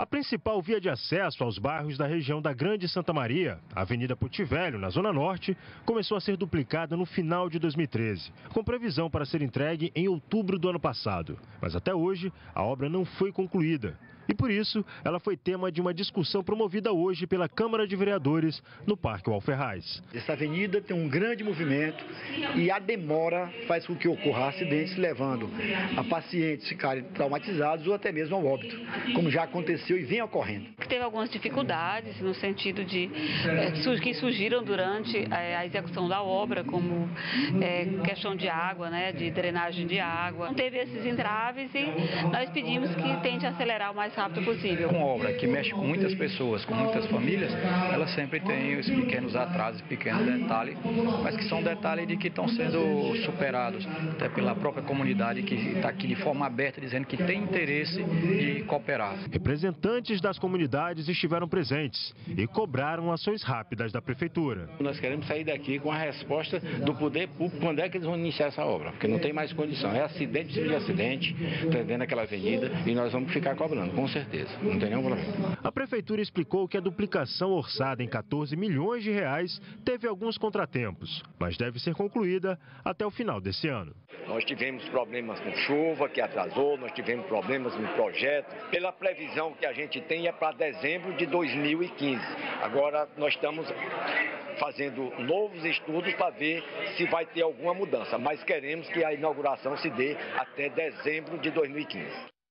A principal via de acesso aos bairros da região da Grande Santa Maria, a Avenida Puti Velho, na Zona Norte, começou a ser duplicada no final de 2013, com previsão para ser entregue em outubro do ano passado. Mas até hoje, a obra não foi concluída. E por isso, ela foi tema de uma discussão promovida hoje pela Câmara de Vereadores no Parque Walferraz. Essa avenida tem um grande movimento e a demora faz com que ocorra acidentes, levando a pacientes ficarem traumatizados ou até mesmo ao óbito, como já aconteceu e vem ocorrendo. Teve algumas dificuldades no sentido de que surgiram durante a execução da obra, como questão de água, de drenagem de água. Não teve esses entraves e nós pedimos que tente acelerar o mais rápido possível. Uma obra que mexe com muitas pessoas, com muitas famílias, ela sempre tem os pequenos atrasos, pequenos detalhes, mas que são detalhes de que estão sendo superados, até pela própria comunidade que está aqui de forma aberta, dizendo que tem interesse de cooperar. Representantes das comunidades estiveram presentes e cobraram ações rápidas da Prefeitura. Nós queremos sair daqui com a resposta do poder público, quando é que eles vão iniciar essa obra, porque não tem mais condição. É acidente de acidente, entendendo aquela avenida, e nós vamos ficar cobrando, com certeza, não tem nenhum problema. A Prefeitura explicou que a duplicação orçada em 14 milhões de reais teve alguns contratempos, mas deve ser concluída até o final desse ano. Nós tivemos problemas com chuva, que atrasou, nós tivemos problemas no projeto. Pela previsão que a gente tem é para dezembro de 2015. Agora nós estamos fazendo novos estudos para ver se vai ter alguma mudança, mas queremos que a inauguração se dê até dezembro de 2015.